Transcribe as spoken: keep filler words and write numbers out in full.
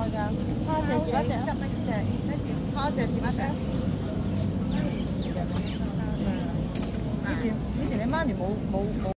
㗎。蝦隻接一隻，執一隻，跟住蝦隻接一隻。以前以前你媽咪冇冇冇。